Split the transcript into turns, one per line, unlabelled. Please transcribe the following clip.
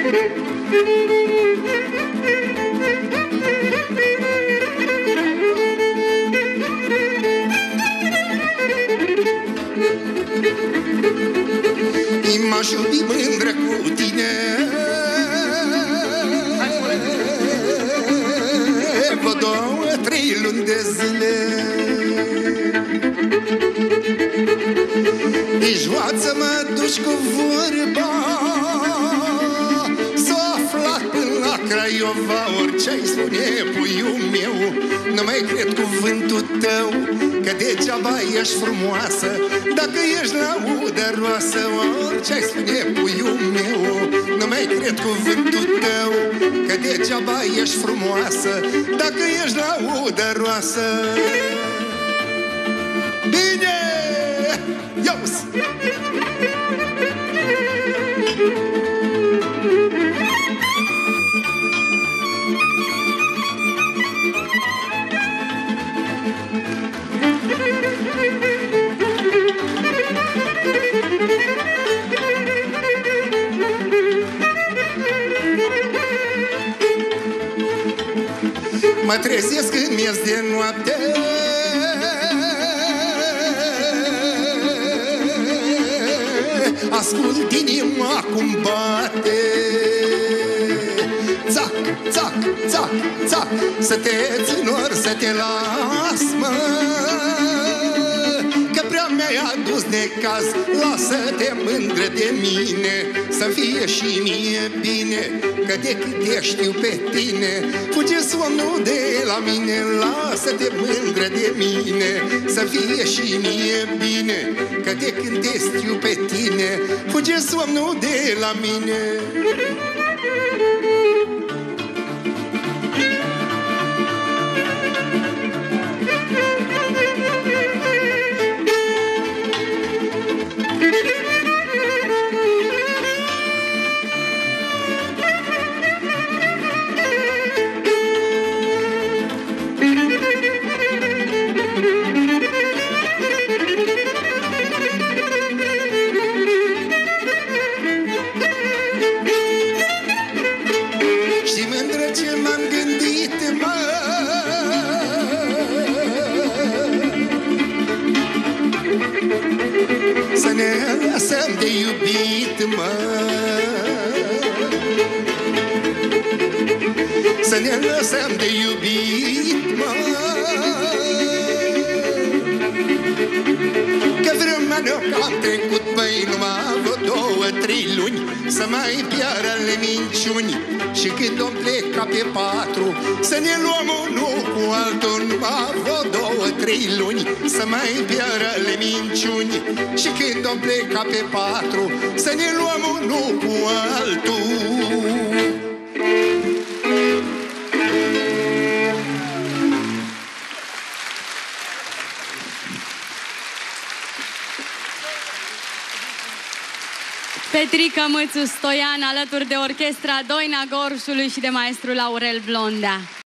M-aș iubi mândră cu tine, vreo 2-3 luni de zile. Ești joață, mă duci cu vorba, s-o aflat până la Craiova. Orice-ai spune, puiul meu, nu mai cred cuvântul tău, că degeaba ești frumoasă dacă ești laudăroasă. Orice-ai spune, puiul meu, nu mai cred cuvântul tău, că degeaba ești frumoasă dacă ești laudăroasă. Bine! Iauzi! Mă trezesc în miez de noapte, ascult inima cum bate. Țac, țac, țac, țac, să te țin ori să te las, mă, că prea mi-ai adus necaz. Lasă-te mândră de mine, să fie și mie bine, că de cât te știu pe tine fuge somnul de la mine. Lasă-te mândră de mine, să fie și mie bine, că de când te știu pe tine fuge somnul de la mine. Să ne lăsăm de iubit, mă, să ne lăsăm de iubit, mă, că vremea ne-o-am trecut, băi, numai vreo 2-3 luni, să mai piară ale minciuni. Și când o pleca pe 4, să ne luăm unul cu altul. Numai vreo 2-3 luni, să mai piară ale minciuni. Și când o pleca pe 4, să ne luăm unul cu altul.
Petrica Mățu Stoian, alături de orchestra Doina Gorjului și de maestrul Aurel Blondea.